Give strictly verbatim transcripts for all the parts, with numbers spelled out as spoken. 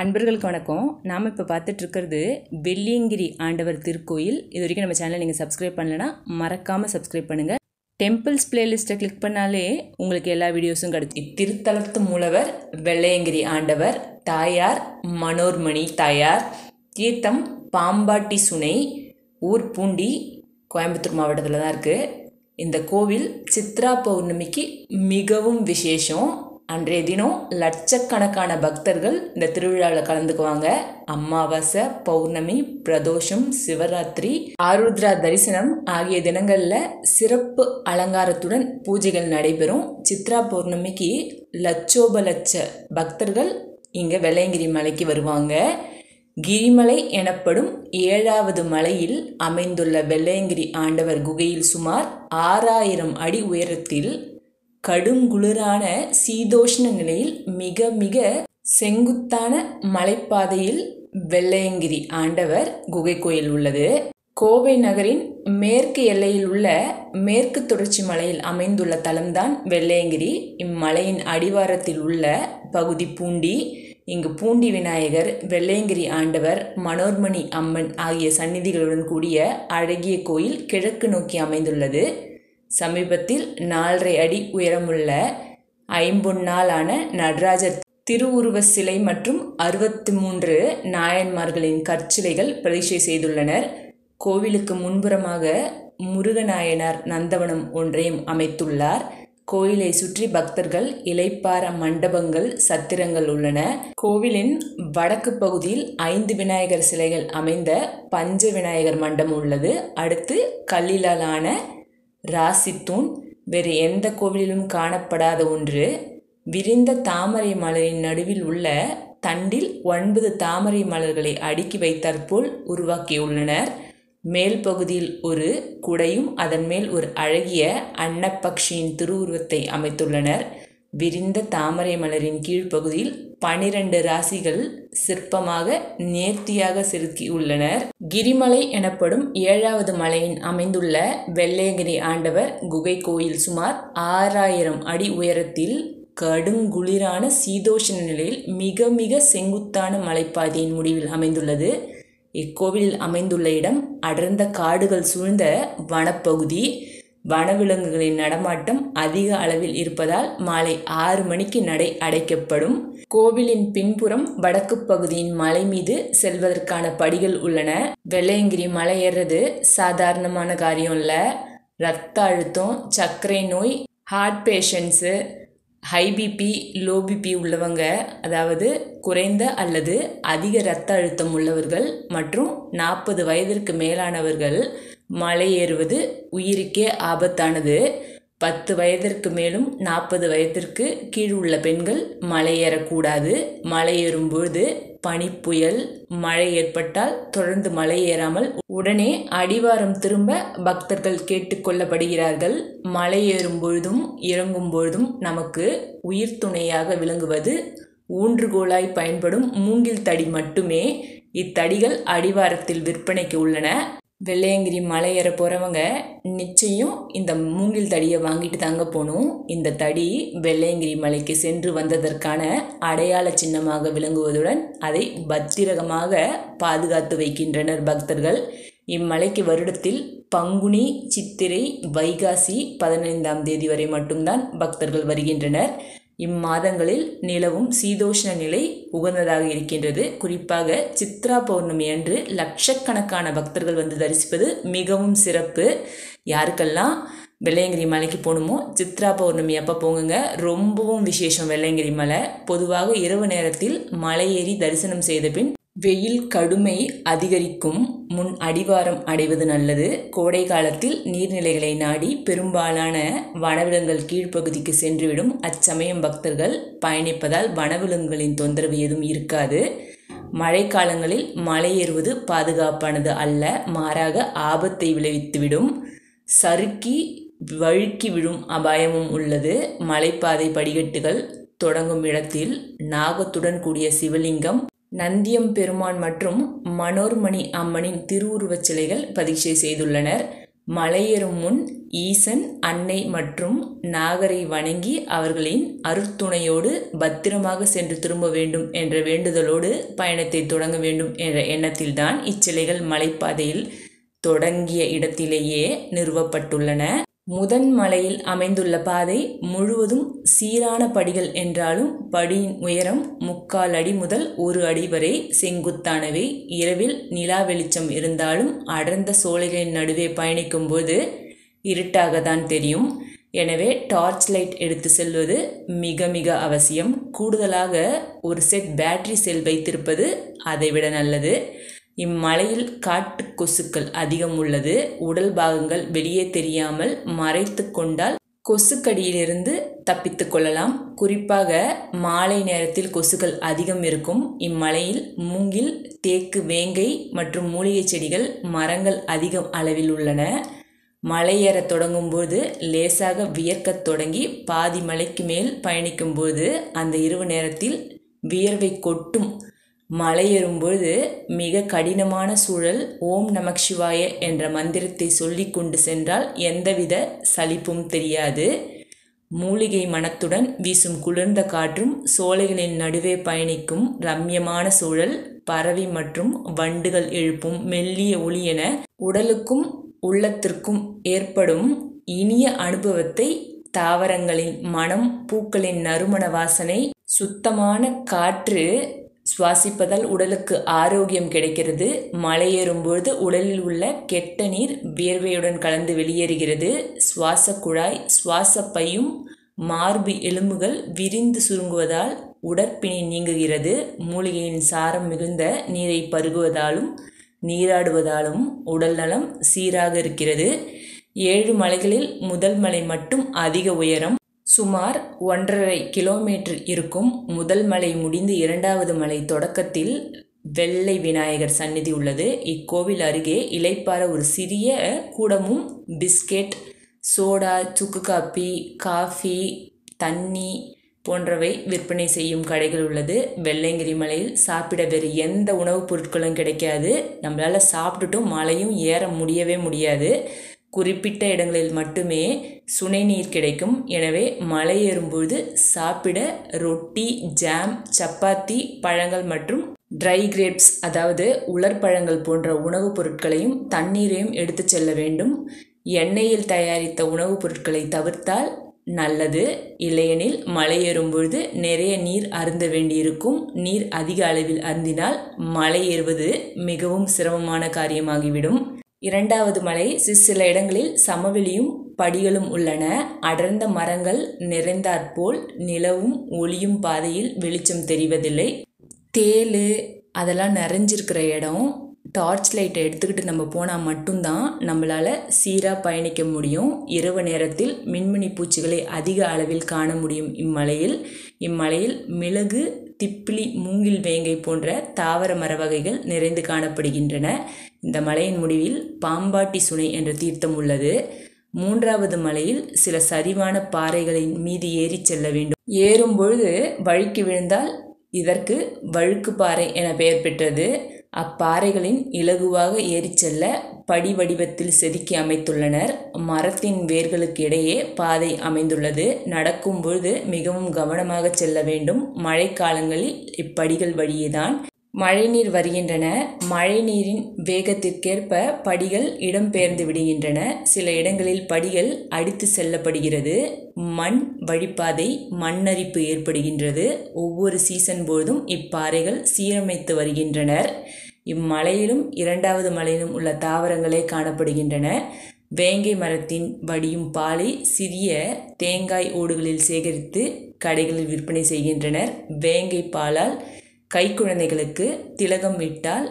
அன்பர்களுக்கு வணக்கம். நாம் இப்போ பார்த்துட்டு இருக்கிறது வெள்ளியங்கிரி ஆண்டவர் திருக்கோயில். இது வரைக்கும் நம்ம சேனலை நீங்கள் சப்ஸ்கிரைப் பண்ணலைன்னா மறக்காமல் சப்ஸ்கிரைப் பண்ணுங்கள். டெம்பிள்ஸ் பிளேலிஸ்ட்டை கிளிக் பண்ணாலே உங்களுக்கு எல்லா வீடியோஸும் கிடைக்கும். இத்திருத்தலத்து மூலவர் வெள்ளையங்கிரி ஆண்டவர், தாயார் மனோர்மணி தாயார், தீர்த்தம் பாம்பாட்டி சுனை, ஊர் பூண்டி, கோயம்புத்தூர் மாவட்டத்தில் தான் இருக்குது. இந்த கோவில் சித்ரா பௌர்ணமிக்கு மிகவும் விசேஷம். அன்றைய தினம் லட்சக்கணக்கான பக்தர்கள் இந்த திருவிழாவில் கலந்துக்குவாங்க. அமாவாசை, பௌர்ணமி, பிரதோஷம், சிவராத்திரி, ஆருத்ரா தரிசனம் ஆகிய தினங்களில் சிறப்பு அலங்காரத்துடன் பூஜைகள் நடைபெறும். சித்ரா பௌர்ணமிக்கு லட்சோப லட்ச பக்தர்கள் இங்கே வெள்ளையங்கிரி மலைக்கு வருவாங்க. கிரிமலை எனப்படும் ஏழாவது மலையில் அமைந்துள்ள வெள்ளையங்கிரி ஆண்டவர் குகையில் சுமார் ஆறாயிரம் அடி உயரத்தில் கடுங்குளிரான சீதோஷ்ண நிலையில் மிக மிக செங்குத்தான மலைப்பாதையில் வெள்ளையங்கிரி ஆண்டவர் குகை கோயில் உள்ளது. கோவை நகரின் மேற்கு எல்லையில் உள்ள மேற்கு தொடர்ச்சி மலையில் அமைந்துள்ள தலம்தான் வெள்ளையங்கிரி. இம்மலையின் அடிவாரத்தில் உள்ள பகுதி பூண்டி. இங்கு பூண்டி விநாயகர், வெள்ளையங்கிரி ஆண்டவர், மனோர்மணி அம்மன் ஆகிய சந்நிதிகளுடன் கூடிய அழகிய கோயில் கிழக்கு நோக்கி அமைந்துள்ளது. சமீபத்தில் நாலரை அடி உயரமுள்ள ஐம்பொன்னாலான நடராஜர் திருவுருவ சிலை மற்றும் அறுபத்தி மூன்று நாயன்மார்களின் கற்சிலைகள் பிரதிஷ்டை செய்துள்ளனர். கோவிலுக்கு முன்புறமாக முருகநாயனார் நந்தவனம் ஒன்றையும் அமைத்துள்ளார். கோயிலை சுற்றி பக்தர்கள் இலைப்பார மண்டபங்கள், சத்திரங்கள் உள்ளன. கோவிலின் வடக்கு பகுதியில் ஐந்து விநாயகர் சிலைகள் அமைந்த பஞ்ச விநாயகர் மண்டபம் உள்ளது. அடுத்து கல்லிலான ராசித்தூண், வேறு எந்த கோவிலிலும் காணப்படாத ஒன்று. விரிந்த தாமரை மலரின் நடுவில் உள்ள தண்டில் ஒன்பது தாமரை மலர்களை அடுக்கி வைத்தாற்போல் உருவாக்கியுள்ளனர். மேல் பகுதியில் ஒரு குடையும் அதன் மேல் ஒரு அழகிய அன்னப்பக்ஷியின் திருவுருவத்தை அமைத்துள்ளனர். விரிந்த தாமரை மலரின் கீழ்ப்பகுதியில் பனிரெண்டு ராசிகள் சிற்பமாக நேர்த்தியாக செதுக்கியுள்ளனர். கிரிமலை எனப்படும் ஏழாவது மலையின் அமைந்துள்ள வெள்ளையங்கிரி ஆண்டவர் குகை கோயில் சுமார் ஆறாயிரம் அடி உயரத்தில் கடுங்குளிரான சீதோஷ்ண நிலையில் மிக மிக செங்குத்தான மலைப்பாதையின் முடிவில் அமைந்துள்ளது. இக்கோவிலில் அமைந்துள்ள இடம் அடர்ந்த காடுகள் சூழ்ந்த வனப்பகுதி. வனவிலங்குகளின் நடமாட்டம் அதிக அளவில் இருப்பதால் மாலை ஆறு மணிக்கு நடை அடைக்கப்படும். கோவிலின் பின்புறம் வடக்கு பகுதியின் மலை மீது செல்வதற்கான படிகள் உள்ளன. வெள்ளையங்கிரி மலை ஏறுறது சாதாரணமான காரியம் இல்லை. இரத்த அழுத்தம், சர்க்கரை நோய், heart patients, high BP, low BP உள்ளவங்க, அதாவது குறைந்த அல்லது அதிக இரத்த அழுத்தம் உள்ளவர்கள் மற்றும் நாற்பது வயதிற்கு மேலானவர்கள் மலை ஏறுவது உயிருக்கே ஆபத்தானது. பத்து வயதிற்கு மேலும் நாற்பது வயதிற்கு கீழ் உள்ள பெண்கள் மலை ஏறக்கூடாது. மலை ஏறும்போது பனிப்புயல், மழை ஏற்பட்டால் தொடர்ந்து மலை ஏறாமல் உடனே அடிவாரம் திரும்ப பக்தர்கள் கேட்டுக்கொள்ளப்படுகிறார்கள். மலை ஏறும் பொழுதும் இறங்கும் பொழுதும் நமக்கு உயிர் துணையாக விளங்குவது ஊன்றுகோலாய் பயன்படும் மூங்கில் தடி மட்டுமே. இத்தடிகள் அடிவாரத்தில் விற்பனைக்கு உள்ளன. வெள்ளையங்கிரி மலை ஏற போகிறவங்க நிச்சயம் இந்த மூங்கில் தடியை வாங்கிட்டு தாங்க போகணும். இந்த தடி வெள்ளையங்கிரி மலைக்கு சென்று வந்ததற்கான அடையாள சின்னமாக விளங்குவதுடன் அதை பத்திரகமாக பாதுகாத்து வைக்கின்றனர் பக்தர்கள். இம்மலைக்கு வருடத்தில் பங்குனி, சித்திரை, வைகாசி பதினைந்தாம் தேதி வரை மட்டும்தான் பக்தர்கள் வருகின்றனர். இம்மாதங்களில் நிலவும் சீதோஷ்ண நிலை உகந்ததாக இருக்கின்றது. குறிப்பாக சித்ரா பௌர்ணமி அன்று லட்சக்கணக்கான பக்தர்கள் வந்து தரிசிப்பது மிகவும் சிறப்பு. யாருக்கெல்லாம் வெள்ளையங்கிரி மலைக்கு போகணுமோ சித்ரா பௌர்ணமி அப்போ போங்குங்க. ரொம்பவும் விசேஷம் வெள்ளையங்கிரி மலை. பொதுவாக இரவு நேரத்தில் மலை ஏறி தரிசனம் செய்த பின் வெயில் கடுமை அதிகரிக்கும் முன் அடிவாரம் அடைவது நல்லது. கோடை காலத்தில் நீர்நிலைகளை நாடி பெரும்பாலான வனவிலங்குகள் கீழ்ப்பகுதிக்கு சென்றுவிடும். அச்சமயம் பக்தர்கள் பயணிப்பதால் வனவிலங்குகளின் தொந்தரவு எதுவும் இருக்காது. மழைக்காலங்களில் மலை ஏறுவது பாதுகாப்பானது அல்ல, மாறாக ஆபத்தை விளைவித்துவிடும். சறுக்கி வழுக்கி விடும் அபாயமும் உள்ளது. மலைப்பாதை படிக்கட்டுகள் தொடங்கும் இடத்தில் நாகத்துடன் கூடிய சிவலிங்கம், நந்தியம் பெருமான் மற்றும் மனோர்மணி அம்மனின் திருவுருவச் சிலைகள் பிரதிஷ்டை செய்துள்ளனர். மலையேறும் முன் ஈசன், அன்னை மற்றும் நாகரை வணங்கி அவர்களின் அருட்துணையோடு பத்திரமாக சென்று திரும்ப வேண்டும் என்ற வேண்டுதலோடு பயணத்தை தொடங்க வேண்டும் என்ற எண்ணத்தில்தான் இச்சிலைகள் மலைப்பாதையில் தொடங்கிய இடத்திலேயே நிறுவப்பட்டுள்ளன. முதன் மலையில் அமைந்துள்ள பாதை முழுவதும் சீரான படிகள் என்றாலும் படியின் உயரம் முக்கால் அடி முதல் ஒரு அடி வரை செங்குத்தானவை. இரவில் நிலா வெளிச்சம் இருந்தாலும் அடர்ந்த சோலைகளின் நடுவே பயணிக்கும் போது இருட்டாகத்தான் தெரியும். எனவே டார்ச் லைட் எடுத்து செல்வது மிக மிக அவசியம். கூடுதலாக ஒரு செட் பேட்டரி செல் வைத்திருப்பது அதைவிட நல்லது. இம்மலையில் காட்டு கொசுக்கள் அதிகம் உள்ளது. உடல் பாகங்கள் வெளியே தெரியாமல் மறைத்து கொண்டால் கொசுக்கடியிலிருந்து தப்பித்து கொள்ளலாம். குறிப்பாக மாலை நேரத்தில் கொசுக்கள் அதிகம் இருக்கும். இம்மலையில் மூங்கில், தேக்கு, வேங்கை மற்றும் மூலிகை செடிகள், மரங்கள் அதிகம் அளவில் உள்ளன. மலையேற தொடங்கும் போது லேசாக வியர்க்கத் தொடங்கி பாதி மலைக்கு மேல் பயணிக்கும் போது அந்த இரவு நேரத்தில் வியர்வை கொட்டும். மலையேறும்பொழுது மிக கடினமான சூழல். ஓம் நமக் சிவாய என்ற மந்திரத்தை சொல்லி கொண்டு சென்றால் எந்தவித சலிப்பும் தெரியாது. மூலிகை மனத்துடன் வீசும் குளிர்ந்த காற்றும், சோலைகளின் நடுவே பயணிக்கும் ரம்யமான சூழல், பறவை மற்றும் வண்டுகள் எழுப்பும் மெல்லிய ஒலி என உடலுக்கும் உள்ளத்திற்கும் ஏற்படும் இனிய அனுபவத்தை தாவரங்களின் மனம், பூக்களின் நறுமண வாசனை, சுத்தமான காற்று சுவாசிப்பதால் உடலுக்கு ஆரோக்கியம் கிடைக்கிறது. மலையேறும்பொழுது உடலில் உள்ள கெட்ட நீர் வியர்வையுடன் கலந்து வெளியேறுகிறது. சுவாச குழாய், சுவாச பையும் மார்பு எலும்புகள் விரிந்து சுருங்குவதால் உடற்பிணி நீங்குகிறது. மூலிகையின் சாரம் மிகுந்த நீரை பருகுவதாலும் நீராடுவதாலும் உடல் நலம் சீராக இருக்கிறது. ஏழு மலைகளில் முதல் மலை மட்டும் அதிக உயரம், சுமார் ஒன்றரை கிலோமீட்டர் இருக்கும். முதல் மலை முடிந்து இரண்டாவது மலை தொடக்கத்தில் வெள்ளை விநாயகர் சந்நிதி உள்ளது. இக்கோவில் அருகே இளைப்பாற ஒரு சிறிய கூடமும் பிஸ்கெட், சோடா, சுக்கு காப்பி, காஃபி, தண்ணி போன்றவை விற்பனை செய்யும் கடைகள் உள்ளது. வெள்ளையங்கிரி மலையில் சாப்பிட வேறு எந்த உணவுப் பொருட்களும் கிடைக்காது. நம்மளால் சாப்பிட்டுட்டும் மலையும் ஏற முடியவே முடியாது. குறிப்பிட்ட இடங்களில் மட்டுமே சுனை நீர் கிடைக்கும். எனவே மலை ஏறும்பொழுது சாப்பிட ரொட்டி, ஜாம், சப்பாத்தி, பழங்கள் மற்றும் ட்ரை கிரேப்ஸ் அதாவது உலர்பழங்கள் போன்ற உணவுப் பொருட்களையும் தண்ணீரையும் எடுத்து செல்ல வேண்டும். எண்ணெயில் தயாரித்த உணவுப் பொருட்களை தவிர்த்தால் நல்லது. இல்லையெனில் மலை ஏறும்பொழுது நிறைய நீர் அருந்த வேண்டியிருக்கும். நீர் அதிக அளவில் அருந்தினால் மலை ஏறுவது மிகவும் சிரமமான காரியமாகிவிடும். இரண்டாவது மலை சில இடங்களில் சமவெளியும் படிகளும் உள்ளன. அடர்ந்த மரங்கள் நிறைந்தாற்போல் நிலவும் ஒளியும் பாதையில் வெளிச்சம் தெரிவதில்லை. தேள் அதெல்லாம் நிறைஞ்சிருக்கிற இடம். டார்ச் லைட்டை எடுத்துக்கிட்டு நம்ம போனால் மட்டும்தான் நம்மளால் சீராக பயணிக்க முடியும். இரவு நேரத்தில் மின்மினி பூச்சிகளை அதிக அளவில் காண முடியும் இம்மலையில். இம்மலையில் மிளகு, திப்பிலி, மூங்கில், வேங்கை போன்ற தாவர மர வகைகள் நிறைந்து காணப்படுகின்றன. இந்த மலையின் முடிவில் பாம்பாட்டி சுனை என்ற தீர்த்தம் உள்ளது. மூன்றாவது மலையில் சில சரிவான பாறைகளின் மீது ஏறி செல்ல வேண்டும். ஏறும் பொழுது வழுக்கி விழுந்தால் இதற்கு வழுக்கு பாறை என பெயர் பெற்றது. அப்பாறைகளின் இலகுவாக ஏறி செல்ல படி வடிவத்தில் செதுக்கி அமைத்துள்ளனர். மரத்தின் வேர்களுக்கு இடையே பாதை அமைந்துள்ளது. நடக்கும் பொழுது மிகவும் கவனமாக செல்ல வேண்டும். மழைக்காலங்களில் இப்படிகள் வழியேதான் மழைநீர் வருகின்றன. மழைநீரின் வேகத்திற்கேற்ப படிகள் இடம்பெயர்ந்து விடுகின்றன. சில இடங்களில் படிகள் அடித்து செல்லப்படுகிறது. மண் வழிப்பாதை மண்ணரிப்பு ஏற்படுகின்றது. ஒவ்வொரு சீசன் போதும் இப்பாறைகள் சீரமைத்து வருகின்றனர். இம்மலையிலும் இரண்டாவது மலையிலும் உள்ள தாவரங்களே காணப்படுகின்றன. வேங்கை மரத்தின் வடியும் பாலை சிறிய தேங்காய் ஓடுகளில் சேகரித்து கடைகளில் விற்பனை செய்கின்றனர். வேங்கை பாலால் கைக்குழந்தைகளுக்கு திலகம் இட்டால்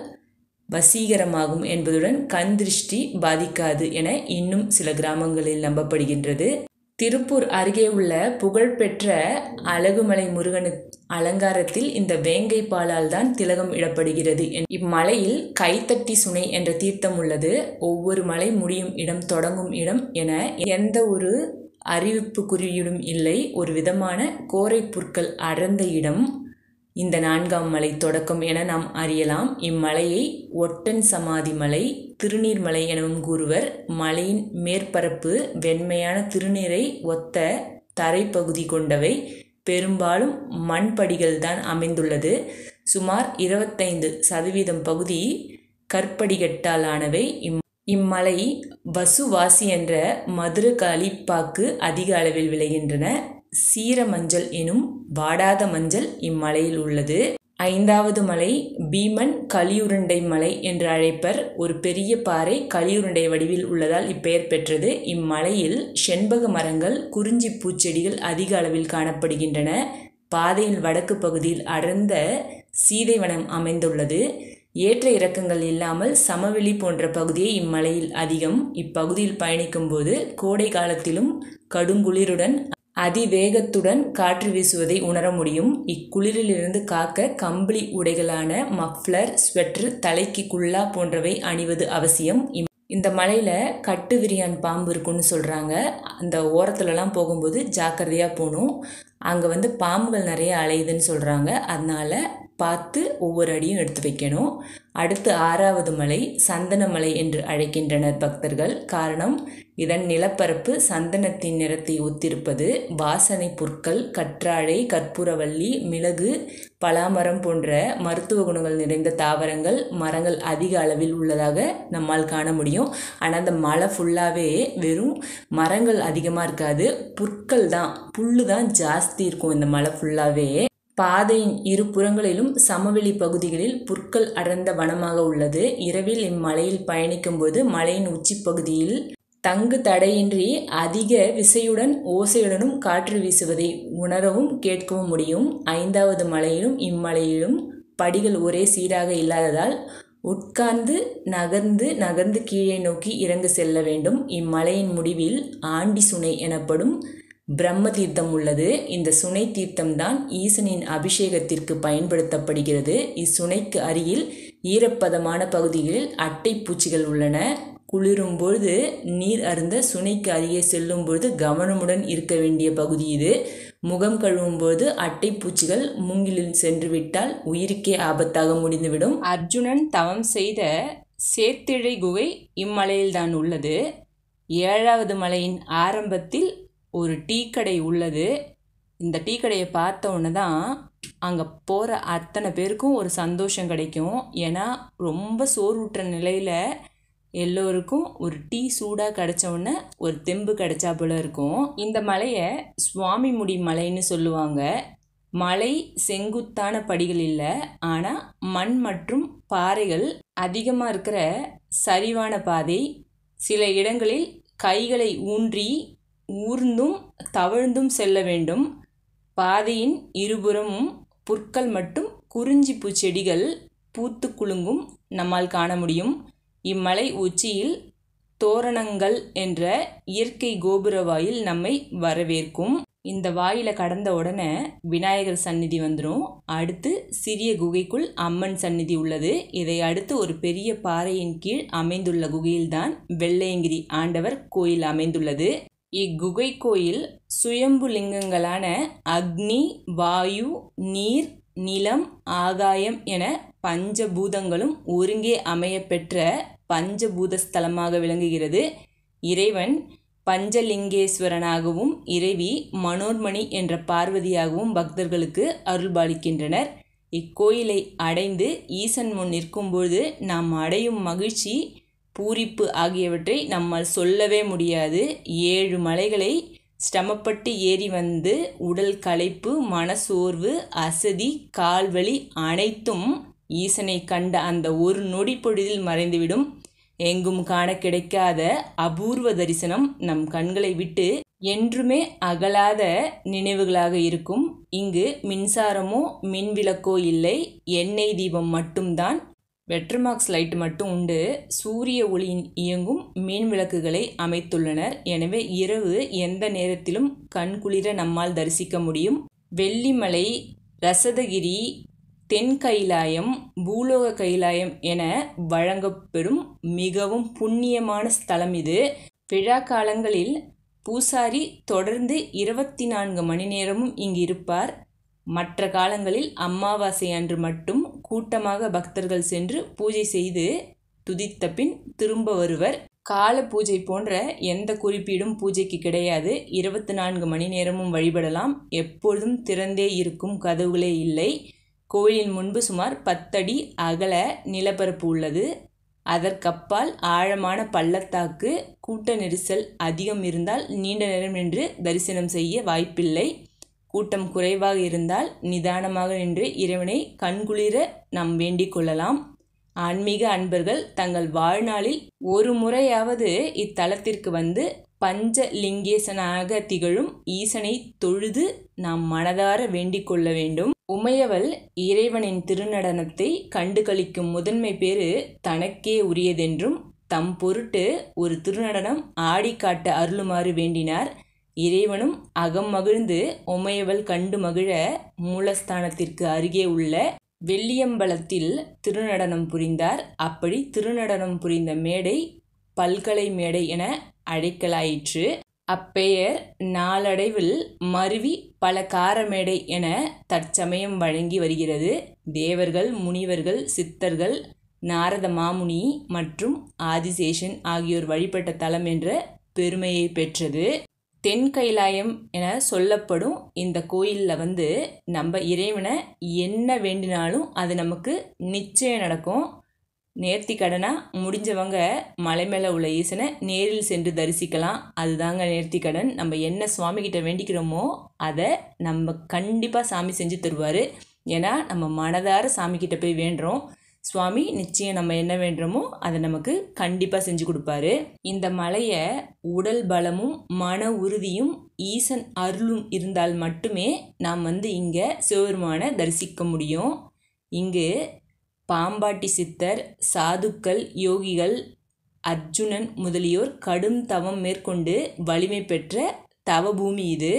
வசீகரமாகும் என்பதுடன் கண் திருஷ்டி பாதிக்காது என இன்னும் சில கிராமங்களில் நம்பப்படுகின்றது. திருப்பூர் அருகே உள்ள புகழ்பெற்ற அழகுமலை முருகனு அலங்காரத்தில் இந்த வேங்கை பாலால் தான் திலகம் இடப்படுகிறது. இம்மலையில் கைத்தட்டி சுனை என்ற தீர்த்தம் உள்ளது. ஒவ்வொரு மலை முடியும் இடம், தொடங்கும் இடம் என எந்த ஒரு அறிவிப்பு குறியீடும் இல்லை. ஒரு விதமான கோரை புற்கள் அடர்ந்த இடம். இந்த நான்காம் மலை தொடக்கம் என நாம் அறியலாம். இம்மலையை ஒட்டன் சமாதி மலை, திருநீர்மலை எனவும் கூறுவர். மலையின் மேற்பரப்பு வெண்மையான திருநீரை ஒத்த தரைப்பகுதி கொண்டவை. பெரும்பாலும் மண்படிகள் தான் அமைந்துள்ளது. சுமார் இருபத்தைந்து சதவீதம் பகுதி கற்படிகட்டால் ஆனவை. இம் இம்மலை வசுவாசி என்ற மதுரகாளி பாக்கு அதிக அளவில் விளைகின்றன. சீர மஞ்சள் எனும் வாடாத மஞ்சள் இம்மலையில் உள்ளது. ஐந்தாவது மலை பீமன் கலியுருண்டை மலை என்று அழைப்பர். ஒரு பெரிய பாறை கலியுருண்டை வடிவில் உள்ளதால் இப்பெயர் பெற்றது. இம்மலையில் செண்பக மரங்கள், குறிஞ்சி பூச்செடிகள் அதிக அளவில் காணப்படுகின்றன. பாதையின் வடக்கு பகுதியில் அடர்ந்த சீதைவனம் அமைந்துள்ளது. ஏற்ற இறக்கங்கள் இல்லாமல் சமவெளி போன்ற பகுதியே இம்மலையில் அதிகம். இப்பகுதியில் பயணிக்கும் போது கோடை காலத்திலும் கடுங்குளிருடன் அதிவேகத்துடன் காற்று வீசுவதை உணர முடியும். இக்குளிரிலிருந்து காக்க கம்பளி உடைகளான மஃப்ளர், ஸ்வெட்டர், தலைக்கு குல்லா போன்றவை அணிவது அவசியம். இந்த மலையில் கட்டு விரியான் பாம்பு இருக்குன்னு சொல்கிறாங்க. அந்த ஓரத்துலலாம் போகும்போது ஜாக்கிரதையாக போகணும். அங்கே வந்து பாம்புகள் நிறைய அலையுதுன்னு சொல்கிறாங்க. அதனால் பார்த்து ஒவ்வொரு அடியும் எடுத்து வைக்கணும். அடுத்து ஆறாவது மலை சந்தனமலை என்று அழைக்கின்றனர் பக்தர்கள். காரணம், இதன் நிலப்பரப்பு சந்தனத்தின் நிறத்தை ஒத்திருப்பது. வாசனை புற்கள், கற்றாழை, கற்பூரவள்ளி, மிளகு, பலாமரம் போன்ற மருத்துவ குணங்கள் நிறைந்த தாவரங்கள், மரங்கள் அதிக அளவில் உள்ளதாக நம்மால் காண முடியும். ஆனால் அந்த மலை ஃபுல்லாகவே வெறும் மரங்கள் அதிகமாக இருக்காது, புற்கள் தான், புல்லு தான் ஜாஸ்தி இருக்கும் இந்த மலை ஃபுல்லாகவே. பாதையின் இரு புறங்களிலும் சமவெளி பகுதிகளில் புற்கள் அடர்ந்த வனமாக உள்ளது. இரவில் இம்மலையில் பயணிக்கும்போது மலையின் உச்சிப்பகுதியில் தங்கு தடையின்றி அதிக விசையுடன் ஓசையுடனும் காற்று வீசுவதை உணரவும் கேட்கவும் முடியும். ஐந்தாவது மலையிலும் இம்மலையிலும் படிகள் ஒரே சீராக இல்லாததால் உட்கார்ந்து நகர்ந்து நகர்ந்து கீழே நோக்கி இறங்கு செல்ல வேண்டும். இம்மலையின் முடிவில் ஆண்டி சுனை எனப்படும் பிரம்ம தீர்த்தம் உள்ளது. இந்த சுனை தீர்த்தம்தான் ஈசனின் அபிஷேகத்திற்கு பயன்படுத்தப்படுகிறது. இச்சுனைக்கு அருகில் ஈரப்பதமான பகுதிகளில் அட்டை பூச்சிகள் உள்ளன. குளிரும் பொழுது நீர் அருந்த சுனைக்கு அருகே செல்லும் பொழுது கவனமுடன் இருக்க வேண்டிய பகுதி இது. முகம் கழுவும் போது அட்டை பூச்சிகள் மூங்கிலில் சென்று விட்டால் உயிருக்கே ஆபத்தாக முடிந்துவிடும். அர்ஜுனன் தவம் செய்த சேத்திழை குகை இம்மலையில்தான் உள்ளது. ஏழாவது மலையின் ஆரம்பத்தில் ஒரு டீ கடை உள்ளது. இந்த டீ கடையை பார்த்த உடனே தான் அங்கே போகிற அத்தனை பேருக்கும் ஒரு சந்தோஷம் கிடைக்கும். ஏன்னா ரொம்ப சோர்வுற்ற நிலையில் எல்லோருக்கும் ஒரு டீ சூடாக கிடச்ச உடனே ஒரு தெம்பு கிடைச்சா போல இருக்கும். இந்த மலையை சுவாமி முடி மலைன்னு சொல்லுவாங்க. மலை செங்குத்தான படிகள் இல்லை, ஆனால் மண் மற்றும் பாறைகள் அதிகமாக இருக்கிற சரிவான பாதை. சில இடங்களில் கைகளை ஊன்றி ஊர்ந்தும் தவழ்ந்தும் செல்ல வேண்டும். பாதையின் இருபுறமும் புற்கள் மற்றும் குறிஞ்சி பூச்செடிகள் பூத்து குலுங்கும் நம்மால் காண முடியும். இம்மலை உச்சியில் தோரணங்கள் என்ற இயற்கை கோபுர வாயில் நம்மை வரவேற்கும். இந்த வாயிலை கடந்த உடனே விநாயகர் சந்நிதி வந்துடும். அடுத்து சிறிய குகைக்குள் அம்மன் சந்நிதி உள்ளது. இதை அடுத்து ஒரு பெரிய பாறையின் கீழ் அமைந்துள்ள குகையில்தான் வெள்ளையங்கிரி ஆண்டவர் கோயில் அமைந்துள்ளது. இக்குகை கோயில் சுயம்பு லிங்கங்களான அக்னி, வாயு, நீர், நிலம், ஆகாயம் என பஞ்சபூதங்களும் ஒருங்கே அமைய பெற்ற பஞ்சபூத ஸ்தலமாக விளங்குகிறது. இறைவன் பஞ்சலிங்கேஸ்வரனாகவும் இறைவி மனோன்மணி என்ற பார்வதியாகவும் பக்தர்களுக்கு அருள்பாலிக்கின்றனர். இக்கோயிலை அடைந்து ஈசன் முன் நிற்கும்போது நாம் அடையும் மகிழ்ச்சி, பூரிப்பு ஆகியவற்றை நம்மால் சொல்லவே முடியாது. ஏழு மலைகளை சிரமப்பட்டு ஏறி வந்து உடல் களைப்பு, மனசோர்வு, அசதி, கால்வலி அனைத்தும் ஈசனை கண்ட அந்த ஒரு நொடி பொழுதில் மறைந்துவிடும். எங்கும் காண கிடைக்காத அபூர்வ தரிசனம் நம் கண்களை விட்டு என்றுமே அகலாத நினைவுகளாக இருக்கும். இங்கு மின்சாரமோ மின்விளக்கோ இல்லை, எண்ணெய் தீபம் மட்டும்தான். வெட்ரமாக்ஸ் லைட் மட்டும் உண்டு. சூரிய ஒளியின் இயங்கும் மீன் விளக்குகளை அமைத்துள்ளனர். எனவே இரவு எந்த நேரத்திலும் கண்குளிர நம்மால் தரிசிக்க முடியும். வெள்ளிமலை, ரசதகிரி, தென் கைலாயம், பூலோக கைலாயம் என வழங்கப்பெறும் மிகவும் புண்ணியமான ஸ்தலம் இது. விழா காலங்களில் பூசாரி தொடர்ந்து இருபத்தி நான்கு மணி நேரமும் இங்கு இருப்பார். மற்ற காலங்களில் அமாவாசை அன்று மட்டும் கூட்டமாக பக்தர்கள் சென்று பூஜை செய்து துதித்த பின் திரும்ப வருவர். கால பூஜை போன்ற எந்த குறிப்பீடும் பூஜைக்கு கிடையாது. இருபத்தி நான்கு மணி நேரமும் வழிபடலாம். எப்பொழுதும் திறந்தே இருக்கும் கதவுகளே இல்லை. கோயிலின் முன்பு சுமார் பத்தடி அகல நிலப்பரப்பு உள்ளது. அதற்கப்பால் ஆழமான பள்ளத்தாக்கு. கூட்ட நெரிசல் அதிகம் இருந்தால் நீண்ட நேரம் நின்று தரிசனம் செய்ய வாய்ப்பில்லை. கூட்டம் குறைவாக இருந்தால் நிதானமாக நின்று இறைவனை கண்குளிர நாம் வேண்டிக் கொள்ளலாம். ஆன்மீக அன்பர்கள் தங்கள் வாழ்நாளில் ஒரு முறையாவது இத்தலத்திற்கு வந்து பஞ்சலிங்கேசனாக திகழும் ஈசனை தொழுது நாம் மனதார வேண்டிக் கொள்ள வேண்டும். உமையவள் இறைவனின் திருநடனத்தை கண்டு களிக்கும் முதன்மை பேறு தனக்கே உரியதென்றும் தம் பொருட்டு ஒரு திருநடனம் ஆடி காட்ட அருளுமாறு வேண்டினார். இறைவனும் அகம் மகிழ்ந்து உமையவள் கண்டு மகிழ மூலஸ்தானத்திற்கு அருகே உள்ள வெள்ளியம்பலத்தில் திருநடனம் புரிந்தார். அப்படி திருநடனம் புரிந்த மேடை பல்கலை மேடை என அழைக்கலாயிற்று. அப்பெயர் நாளடைவில் மருவி பல காரமேடை என தற்சமயம் வழங்கி வருகிறது. தேவர்கள், முனிவர்கள், சித்தர்கள், நாரத மாமுனி மற்றும் ஆதிசேஷன் ஆகியோர் வழிபட்ட தலம் என்ற பெருமையை பெற்றது. தென் கைலாயம் என சொல்லப்படும் இந்த கோயிலில் வந்து நம்ம இறைவனை என்ன வேண்டினாலும் அது நமக்கு நிச்சயம் நடக்கும். நேர்த்தி கடனாக முடிஞ்சவங்க மலை மேலே உள்ள ஈசனை நேரில் சென்று தரிசிக்கலாம். அதுதாங்க நேர்த்தி கடன். நம்ம என்ன சுவாமிகிட்ட வேண்டிக்கிறோமோ அதை நம்ம கண்டிப்பாக சாமி செஞ்சு தருவார். ஏன்னா நம்ம மனதார சாமிக்கிட்ட போய் வேண்டுறோம். சுவாமி நிச்சயம் நம்ம என்ன வேண்டுறோமோ அதை நமக்கு கண்டிப்பாக செஞ்சு கொடுப்பாரு. இந்த மலையை உடல் பலமும் மன உறுதியும் ஈசன் அருளும் இருந்தால் மட்டுமே நாம் வந்து இங்கே சிவபெருமானை தரிசிக்க முடியும். இங்கு பாம்பாட்டி சித்தர், சாதுக்கள், யோகிகள், அர்ஜுனன் முதலியோர் கடும் தவம் மேற்கொண்டு வலிமை பெற்ற தவபூமி இது.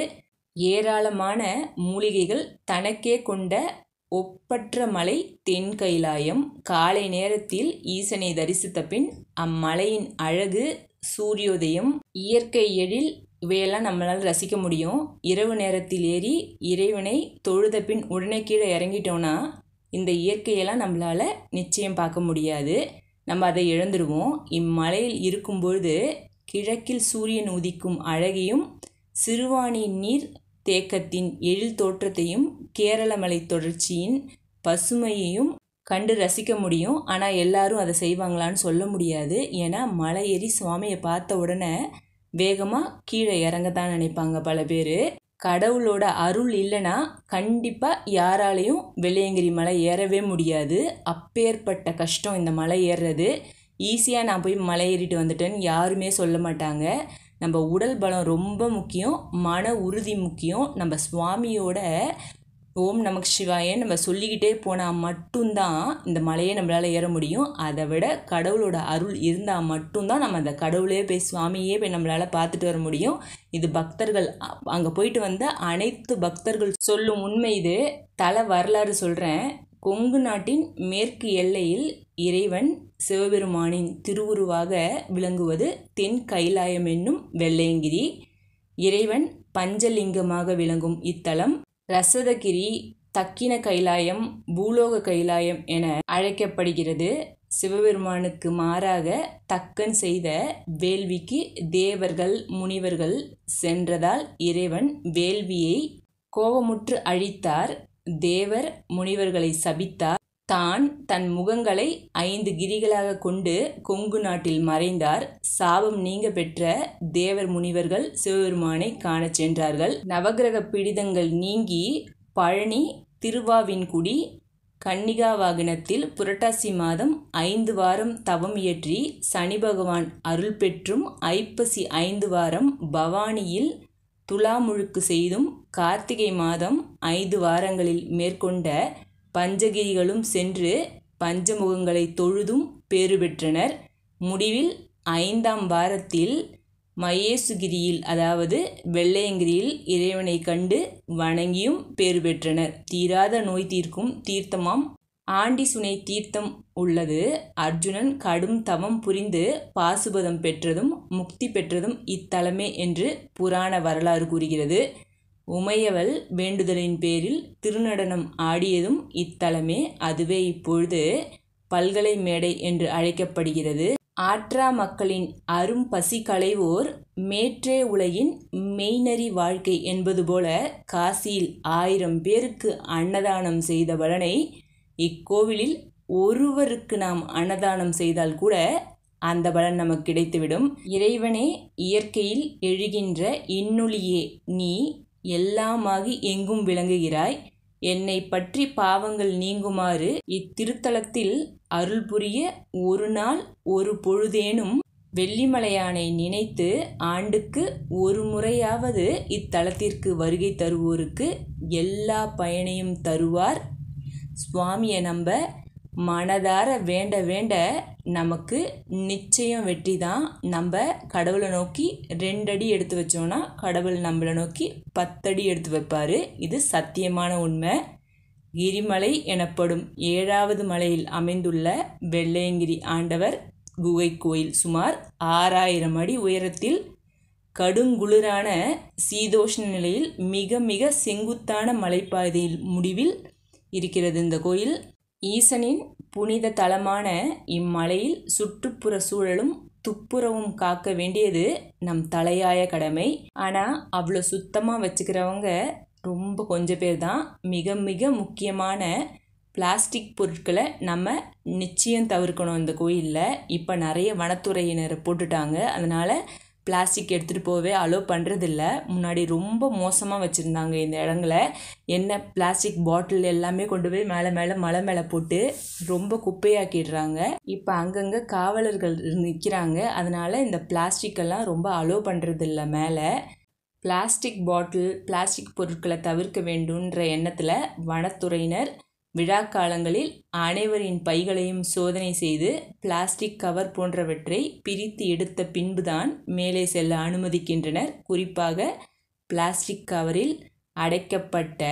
ஏராளமான மூலிகைகள் தனக்கே கொண்ட ஒப்பற்ற மலை தென் கைலாயம். காலை நேரத்தில் ஈசனை தரிசித்த பின் அம்மலையின் அழகு, சூரியோதயம், இயற்கை எழில் இவையெல்லாம் நம்மளால் ரசிக்க முடியும். இரவு நேரத்தில் ஏறி இறைவனை தொழுத பின் உடனே கீழே இறங்கிட்டோன்னா இந்த இயற்கையெல்லாம் நம்மளால் நிச்சயம் பார்க்க முடியாது. நம்ம அதை இழந்துடுவோம். இம்மலையில் இருக்கும்பொழுது கிழக்கில் சூரியன் உதிக்கும் அழகையும் சிறுவாணி நீர் தேக்கத்தின் எழில் தோற்றத்தையும் கேரள மலை தொடர்ச்சியின் பசுமையையும் கண்டு ரசிக்க முடியும். ஆனால் எல்லாரும் அதை செய்வாங்களான்னு சொல்ல முடியாது. ஏன்னா மலை ஏறி சுவாமியை பார்த்த உடனே வேகமாக கீழே இறங்க தான் நினைப்பாங்க பல பேர். கடவுளோட அருள் இல்லைன்னா கண்டிப்பாக யாராலையும் வெள்ளையங்கிரி மலை ஏறவே முடியாது. அப்பேற்பட்ட கஷ்டம் இந்த மலை ஏறுறது. ஈஸியாக நான் போய் மலை ஏறிட்டு வந்துட்டேன்னு யாருமே சொல்ல மாட்டாங்க. நம்ம உடல் பலம் ரொம்ப முக்கியம், மன உறுதி முக்கியம். நம்ம சுவாமியோட ஓம் நமக் சிவாய நம்ம சொல்லிக்கிட்டே போனால் மட்டும்தான் இந்த மலையை நம்மளால் ஏற முடியும். அதை விட கடவுளோட அருள் இருந்தால் மட்டும்தான் நம்ம அந்த கடவுளே போய் சுவாமியே போய் நம்மளால் பார்த்துட்டு வர முடியும். இது பக்தர்கள் அங்கே போயிட்டு வந்த அனைத்து பக்தர்கள் சொல்லும் உண்மை இது. தல வரலாறு சொல்கிறேன். கொங்கு நாட்டின் மேற்கு எல்லையில் இறைவன் சிவபெருமானின் திருவுருவாக விளங்குவது தென் கைலாயம் என்னும் வெள்ளையங்கிரி. இறைவன் பஞ்சலிங்கமாக விளங்கும் இத்தலம் ரசதகிரி, தக்கின கைலாயம், பூலோக கைலாயம் என அழைக்கப்படுகிறது. சிவபெருமானுக்கு மாறாக தக்கன் செய்த வேள்விக்கு தேவர்கள், முனிவர்கள் சென்றதால் இறைவன் வேள்வியை கோபமுற்று அழித்தார். தேவர் முனிவர்களை சபித்தார். தான் தன் முகங்களை ஐந்து கிரிகளாக கொண்டு கொங்கு நாட்டில் மறைந்தார். சாபம் நீங்க பெற்ற தேவர் முனிவர்கள் சிவபெருமானை காண சென்றார்கள். நவகிரக பீடிதங்கள் நீங்கி பழனி, திருவாவின்குடி, கன்னிகா வாகனத்தில் புரட்டாசி மாதம் ஐந்து வாரம் தவம் இயற்றி சனி பகவான் அருள் பெற்றும் ஐப்பசி ஐந்து வாரம் பவானியில் துலா முழுக்கு செய்தும் கார்த்திகை மாதம் ஐந்து வாரங்களில் மேற்கொண்ட பஞ்சகிரிகளும் சென்று பஞ்சமுகங்களை தொழுதும் பேறு பெற்றனர். முடிவில் ஐந்தாம் வாரத்தில் மயேசுகிரியில் அதாவது வெள்ளையங்கிரியில் இறைவனை கண்டு வணங்கியும் பேறு பெற்றனர். தீராத நோய் தீர்க்கும் தீர்த்தமாம் ஆண்டி சுனை தீர்த்தம் உள்ளது. அர்ஜுனன் கடும் தவம் புரிந்து பாசுபதம் பெற்றதும் முக்தி பெற்றதும் இத்தலமே என்று புராண வரலாறு கூறுகிறது. உமையவள் வேண்டுதலின் பேரில் திருநடனம் ஆடியதும் இத்தலமே. அதுவே இப்பொழுது பல்கலை மேடை என்று அழைக்கப்படுகிறது. ஆற்றா மக்களின் அரும் பசி களைவோர் மேற்றே உலகின் மெய்நறி வாழ்க்கை என்பது போல காசியில் ஆயிரம் பேருக்கு அன்னதானம் செய்த பலனை இக்கோவிலில் ஒருவருக்கு நாம் அன்னதானம் செய்தால் கூட அந்த பலன் நமக்கு கிடைத்துவிடும். இறைவனே, இயற்கையில் எழுகின்ற இன்னொளியே, நீ எல்லாமாகி எங்கும் விளங்குகிறாய். என்னை பற்றி பாவங்கள் நீங்குமாறு இத்திருத்தலத்தில் அருள் புரிய ஒரு நாள் ஒரு பொழுதேனும் வெள்ளிமலையானை நினைத்து ஆண்டுக்கு ஒரு முறையாவது இத்தலத்திற்கு வருகை தருவோருக்கு எல்லா பயனையும் தருவார். சுவாமியை நம்ப மனதார வேண்ட வேண்ட நமக்கு நிச்சயம் வெற்றி தான். நம்ம கடவுளை நோக்கி ரெண்டடி எடுத்து வச்சோன்னா கடவுள் நம்மளை நோக்கி பத்தடி எடுத்து வைப்பார். இது சத்தியமான உண்மை. கிரிமலை எனப்படும் ஏழாவது மலையில் அமைந்துள்ள வெள்ளையங்கிரி ஆண்டவர் குகை கோயில் சுமார் ஆறாயிரம் அடி உயரத்தில் கடுங்குளிரான சீதோஷ்ண நிலையில் மிக மிக செங்குத்தான மலைப்பாதையில் முடிவில் இருக்கிறது இந்த கோயில். ஈசனின் புனித தலமான இம்மலையில் சுற்றுப்புற சூழலும் துப்புரவும் காக்க வேண்டியது நம் தலையாய கடமை. ஆனால் அவ்வளோ சுத்தமாக வச்சுக்கிறவங்க ரொம்ப கொஞ்சம் பேர் தான். மிக மிக முக்கியமான பிளாஸ்டிக் பொருட்களை நம்ம நிச்சயம் தவிர்க்கணும் இந்த கோயிலில். இப்போ நிறைய வனத்துறையினரை போட்டுட்டாங்க, அதனால் பிளாஸ்டிக் எடுத்துகிட்டு போகவே அலோவ் பண்ணுறதில்ல. முன்னாடி ரொம்ப மோசமாக வச்சுருந்தாங்க இந்த இடங்களை. என்ன பிளாஸ்டிக் பாட்டில் எல்லாமே கொண்டு போய் மேலே மேலே மலை மேலே போட்டு ரொம்ப குப்பையாக்கிடுறாங்க. இப்போ அங்கங்கே காவலர்கள் நிற்கிறாங்க, அதனால் இந்த பிளாஸ்டிக்கெல்லாம் ரொம்ப அலோவ் பண்ணுறதில்ல. மேலே பிளாஸ்டிக் பாட்டில் பிளாஸ்டிக் பொருட்களை தவிர்க்க வேண்டுன்ற எண்ணத்தில் வனத்துறையினர் விழா காலங்களில் அனைவரின் பைகளையும் சோதனை செய்து பிளாஸ்டிக் கவர் போன்றவற்றை பிரித்து எடுத்த பின்புதான் மேலே செல்ல அனுமதிக்கின்றனர். குறிப்பாக பிளாஸ்டிக் கவரில் அடைக்கப்பட்ட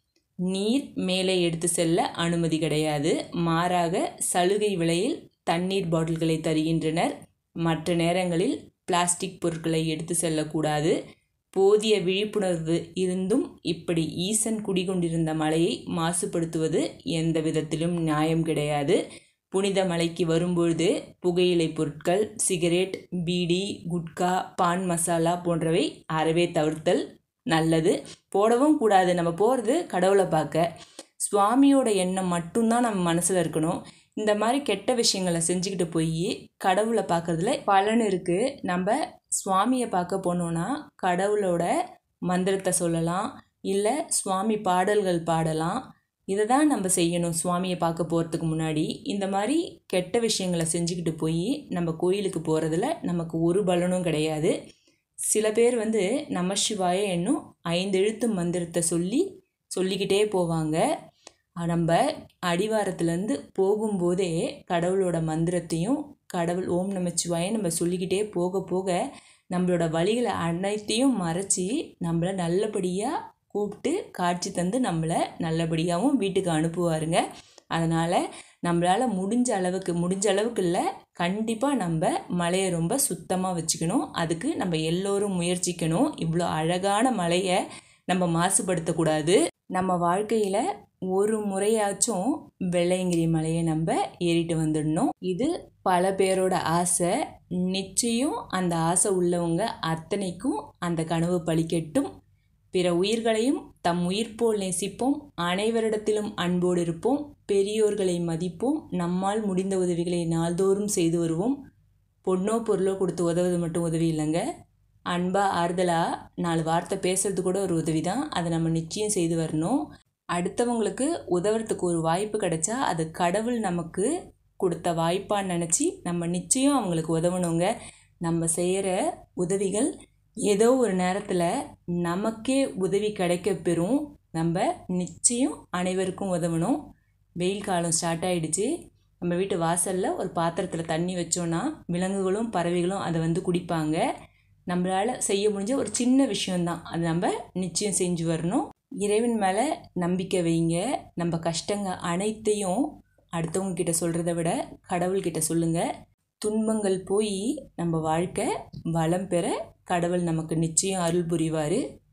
நீர் மேலே எடுத்து செல்ல அனுமதி கிடையாது. மாறாக சலுகை விலையில் தண்ணீர் பாட்டில்களை தருகின்றனர். மற்ற நேரங்களில் பிளாஸ்டிக் பொருட்களை எடுத்து செல்லக்கூடாது. போதிய விழிப்புணர்வு இருந்தும் இப்படி ஈசன் குடிகொண்டிருந்த மலையை மாசுபடுத்துவது எந்த விதத்திலும் நியாயம் கிடையாது. புனித மலைக்கு வரும்பொழுது புகையிலை பொருட்கள், சிகரெட், பீடி, குட்கா, பான் மசாலா போன்றவை அறவே தவிர்த்தல் நல்லது. போடவும் கூடாது. நம்ம போகிறது கடவுளை பார்க்க, சுவாமியோட எண்ணம் மட்டும்தான் நம்ம மனசில் இருக்கணும். இந்த மாதிரி கெட்ட விஷயங்களை செஞ்சுக்கிட்டு போய் கடவுளை பார்க்குறதுல பலன் இருக்குது. நம்ம சுவாமியை பார்க்க போனோன்னா கடவுளோட மந்திரத்தை சொல்லலாம், இல்லை சுவாமி பாடல்கள் பாடலாம். இதை தான் நம்ம செய்யணும் சுவாமியை பார்க்க போகிறதுக்கு முன்னாடி. இந்த மாதிரி கெட்ட விஷயங்களை செஞ்சுக்கிட்டு போய் நம்ம கோயிலுக்கு போகிறதுல நமக்கு ஒரு பலனும் கிடையாது. சில பேர் வந்து நமசிவாய என்னும் ஐந்து எழுத்து மந்திரத்தை சொல்லி சொல்லிக்கிட்டே போவாங்க. நம்ம அடிவாரத்துலேருந்து போகும்போதே கடவுளோட மந்திரத்தையும் கடவுள் ஓம் நமச்சிவாய நம்ம சொல்லிக்கிட்டே போக போக நம்மளோட வழிகளை அனைத்தையும் மறைச்சி நம்மளை நல்லபடியாக கூப்பிட்டு காட்சி தந்து நம்மளை நல்லபடியாகவும் வீட்டுக்கு அனுப்புவாருங்க. அதனால் நம்மளால் முடிஞ்ச அளவுக்கு முடிஞ்ச அளவுக்கு இல்லை, கண்டிப்பாக நம்ம மலையை ரொம்ப சுத்தமாக வச்சுக்கணும். அதுக்கு நம்ம எல்லோரும் முயற்சிக்கணும். இவ்வளோ அழகான மலையை நம்ம மாசுபடுத்தக்கூடாது. நம்ம வாழ்க்கையில் ஒரு முறையாச்சும் வெள்ளையங்கிரி மலையை நம்ம ஏறிட்டு வந்துடணும். இது பல பேரோட ஆசை. நிச்சயம் அந்த ஆசை உள்ளவங்க அத்தனைக்கும் அந்த கனவு பலிக்கட்டும். பிற உயிர்களையும் தம் உயிர் போல் நேசிப்போம். அனைவரிடத்திலும் அன்போடு இருப்போம். பெரியோர்களை மதிப்போம். நம்மால் முடிந்த உதவிகளை நாள்தோறும் செய்து வருவோம். பொண்ணோ பொருளோ கொடுத்து உதவுவது மட்டும் உதவி இல்லைங்க. அன்பாக ஆறுதலாக நாலு வார்த்தை பேசுறது கூட ஒரு உதவி தான். அதை நம்ம நிச்சயம் செய்து வரணும். அடுத்தவங்களுக்கு உதவுறதுக்கு ஒரு வாய்ப்பு கிடைச்சா அது கடவுள் நமக்கு கொடுத்த வாய்ப்பான்னு நினச்சி நம்ம நிச்சயம் அவங்களுக்கு உதவணுங்க. நம்ம செய்கிற உதவிகள் ஏதோ ஒரு நேரத்தில் நமக்கே உதவி கிடைக்க பெறும். நம்ம நிச்சயம் அனைவருக்கும் உதவணும். வெயில் காலம் ஸ்டார்ட் ஆகிடுச்சு. நம்ம வீட்டு வாசலில் ஒரு பாத்திரத்தில் தண்ணி வச்சோன்னா விலங்குகளும் பறவைகளும் அதை வந்து குடிப்பாங்க. நம்மளால் செய்ய முடிஞ்ச ஒரு சின்ன விஷயந்தான், அது நம்ம நிச்சயம் செஞ்சு வரணும். இறைவன் மேலே நம்பிக்கை வைங்க. நம்ம கஷ்டங்கள் அனைத்தையும் அடுத்தவங்க கிட்ட சொல்கிறத விட கடவுள்கிட்ட சொல்லுங்கள். துன்பங்கள் போய் நம்ம வாழ்க்கை வளம் பெற கடவுள் நமக்கு நிச்சயம் அருள் புரிவார்.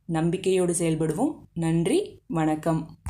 நம்பிக்கையோடு செயல்படுவோம். நன்றி, வணக்கம்.